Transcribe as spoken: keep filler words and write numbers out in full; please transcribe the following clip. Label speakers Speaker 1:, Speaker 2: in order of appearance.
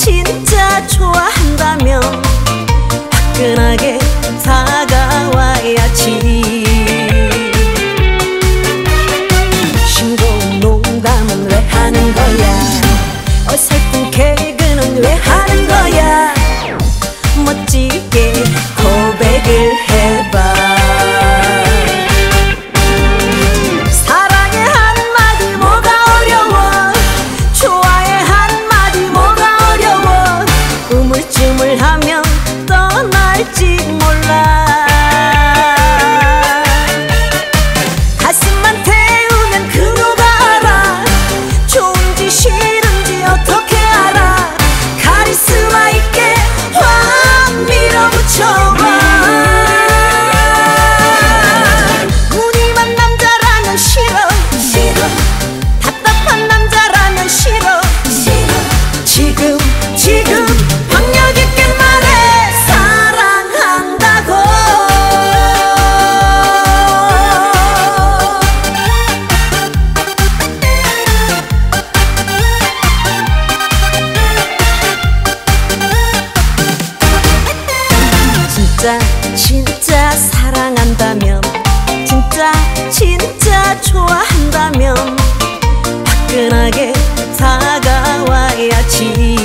Speaker 1: 진짜 좋아한다면 화끈하게 다가와야지. 싱거운 농담은 왜 하는 거야? 어설픈 개그는 왜 하는 거야? 멋지게 고백을 해봐. 사랑의 한마디 뭐가 어려워? 좋아의 한마디 뭐가 어려워? 우물쭈물하면 떠날지 몰라. 가슴만 태우면 그 누가 알아? 좋은지 싫은지 어떻게 알아? 카리스마 있게 확 밀어붙여봐. 무늬만 남자라면 싫어 싫어. 답답한 남자라면 싫어 싫어. 지금 지금 박력 있게 말해 사랑한다고. 진짜 진짜 사랑한다면 진짜 진짜 좋아한다면 화끈하게 다가와야지.